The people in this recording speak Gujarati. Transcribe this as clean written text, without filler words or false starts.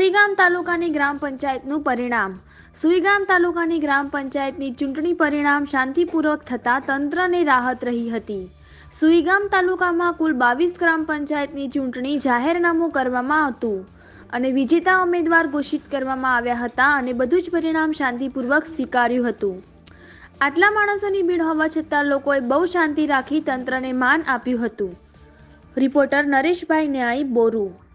સુઈગામ તાલુકાની ગ્રામ પંચાયતનું પરિણામ। સુઈગામ તાલુકાની ગ્રામ પંચાયતની ચૂંટણી પરિણામ શાંતિપૂર્વક થતાં તંત્રને રાહત રહી હતી। સુઈગામ તાલુકામાં કુલ 22 ગ્રામ પંચાયતની ચૂંટણી જાહેરનામું કરવામાં હતું અને વિજેતા ઉમેદવાર ઘોષિત કરવામાં આવ્યા હતા અને બધું જ પરિણામ શાંતિપૂર્વક સ્વીકાર્યું હતું। આટલા માણસોની ભીડ હોવા છતાં લોકોએ બહુ શાંતિ રાખી તંત્રને માન આપ્યું હતું। રિપોર્ટર નરેશભાઈ ન્યાય, બોરુ।